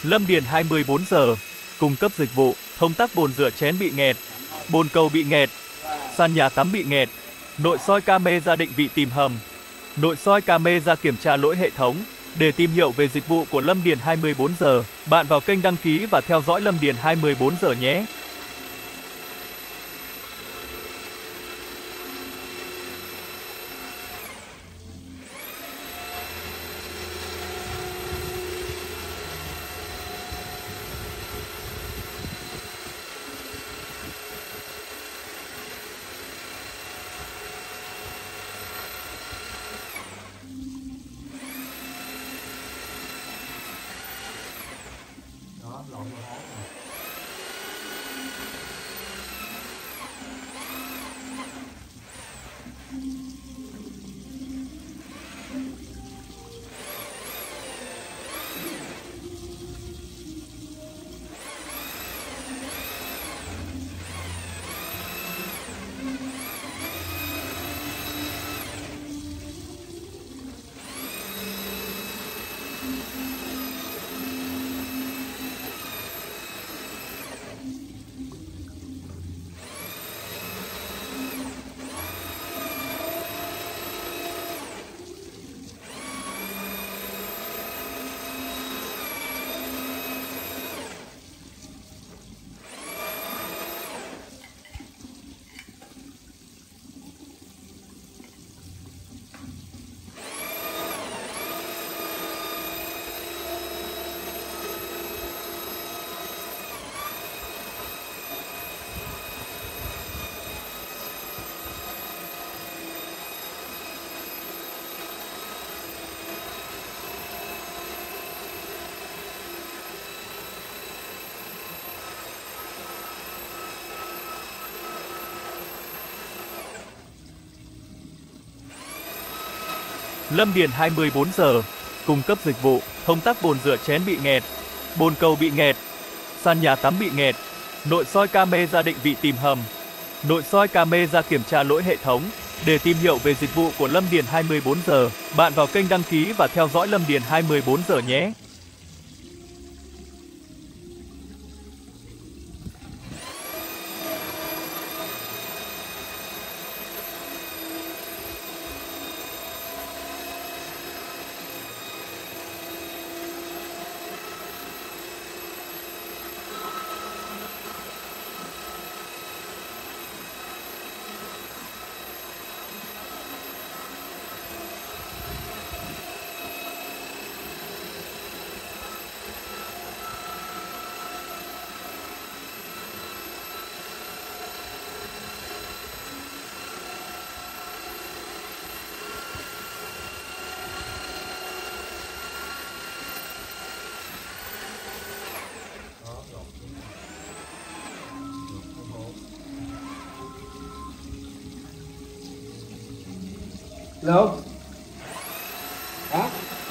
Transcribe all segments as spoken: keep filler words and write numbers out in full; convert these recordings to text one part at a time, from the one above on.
Lâm Điền hai mươi bốn giờ, cung cấp dịch vụ, thông tắc bồn rửa chén bị nghẹt, bồn cầu bị nghẹt, sàn nhà tắm bị nghẹt, nội soi camera định vị tìm hầm, nội soi camera kiểm tra lỗi hệ thống. Để tìm hiểu về dịch vụ của Lâm Điền hai mươi bốn giờ, bạn vào kênh đăng ký và theo dõi Lâm Điền hai mươi bốn giờ nhé. Đó, lộn vào hố rồi. Lâm Điền hai mươi bốn giờ, cung cấp dịch vụ, thông tắc bồn rửa chén bị nghẹt, bồn cầu bị nghẹt, sàn nhà tắm bị nghẹt, nội soi camera định vị tìm hầm, nội soi camera kiểm tra lỗi hệ thống. Để tìm hiểu về dịch vụ của Lâm Điền hai mươi bốn giờ, bạn vào kênh đăng ký và theo dõi Lâm Điền hai mươi bốn giờ nhé. Hello. Hả?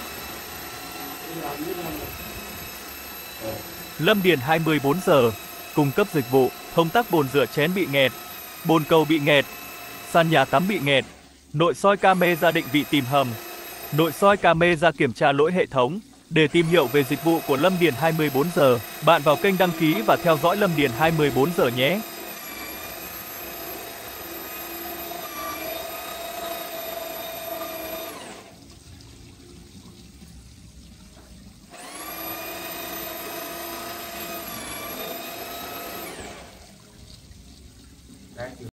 Lâm Điền hai mươi bốn giờ, cung cấp dịch vụ, thông tắc bồn rửa chén bị nghẹt, bồn cầu bị nghẹt, sàn nhà tắm bị nghẹt, nội soi camera định vị tìm hầm, nội soi camera kiểm tra lỗi hệ thống. Để tìm hiểu về dịch vụ của Lâm Điền hai mươi bốn giờ, bạn vào kênh đăng ký và theo dõi Lâm Điền hai mươi bốn giờ nhé. Đang